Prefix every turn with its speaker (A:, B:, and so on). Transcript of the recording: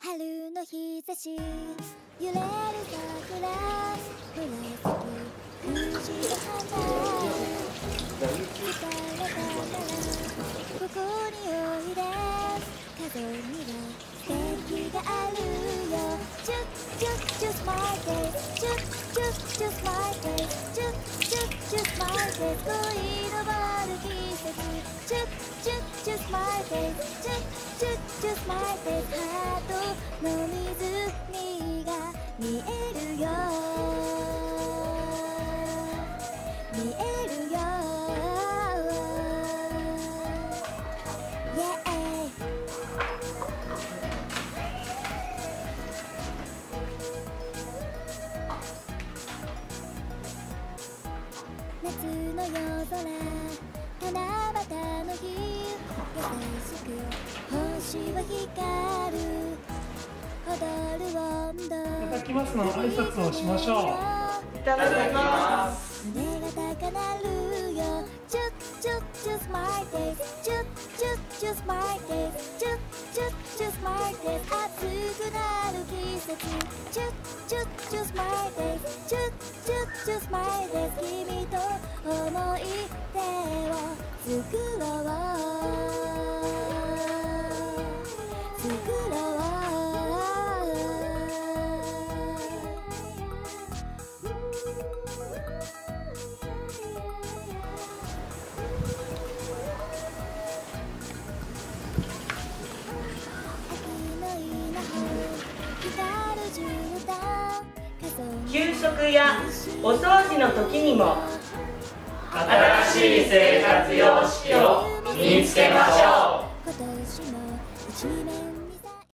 A: 春の日差し揺れる桜紫藤の花疲れたならここにおいで風には素敵があるよ Just my face Just my face Just my face 恋の回る季節 Just my face Just my face ハートの湖が見えるよ見えるよ Yeah夏の夜空七夕の日優しく星は光る踊る温度
B: いただきますの挨拶をしましょう。
C: いただきます。
A: 胸が高鳴るよ Just my face Just my face Just my face 熱くなる季節 Just my face Just my face 君と思い出を作ろう作ろう
C: 給食やお掃除の時にも
D: 新しい生活様式を身につけましょう。